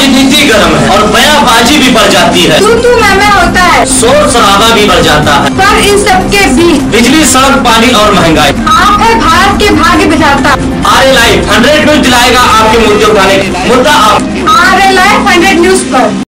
राजनीति गर्म है और बयानबाजी भी बढ़ जाती है। तू मैं होता है, शोर शराबा भी बढ़ जाता है। पर इन सबके बीच बिजली, सड़क, पानी और महंगाई आप है भारत के भाग्य बिधाता। आर लाइव 100 न्यूज दिलाएगा आपके मुद्दे उठाने। मुद्दा आप RLI 100 न्यूज पर।